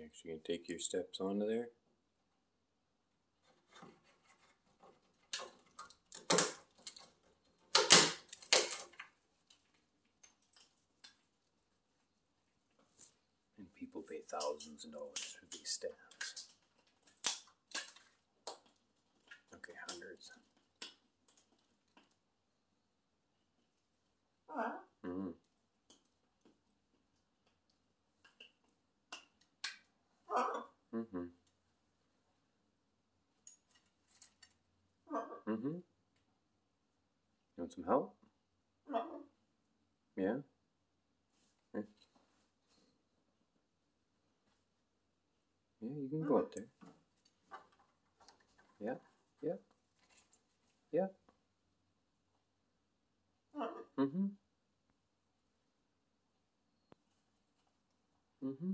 Actually gonna take your steps onto there. And people pay thousands of dollars for these stands. Okay, hundreds. Mm. Mm-hmm. Mm-hmm. You want some help? Yeah? Yeah, you can go up there. Yeah, yeah, yeah. Mm-hmm. Mm-hmm.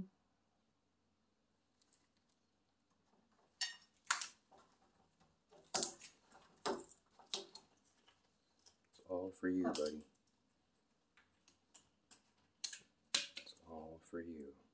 It's all for you, buddy. It's all for you.